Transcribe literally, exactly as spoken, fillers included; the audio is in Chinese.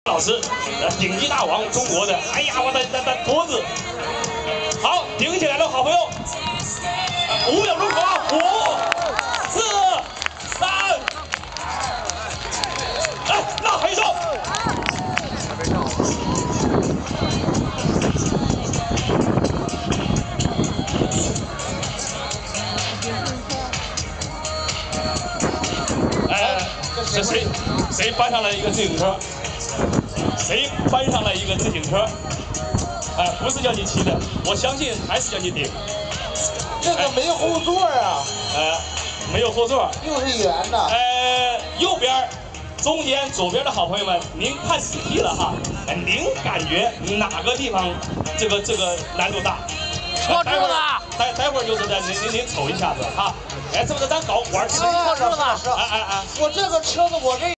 老师，呃，顶级大王，中国的，哎呀，我的的的脖子，好，顶起来了，好朋友，五秒钟口啊，五、四、三，哎，那还上。 是谁？谁搬上来一个自行车？谁搬上来一个自行车？哎、呃，不是叫你骑的，我相信还是叫你顶。 这个没后座啊。 呃，没有后座。 又是圆的。 呃，右边、中间、左边的好朋友们，您看仔细了哈，呃、您感觉哪个地方这个这个难度大？ 车知道了。 待待会儿就是在您您您瞅一下子哈。哎，是不是咱搞玩车？ 是是是。 哎哎哎， 我这个车子我这。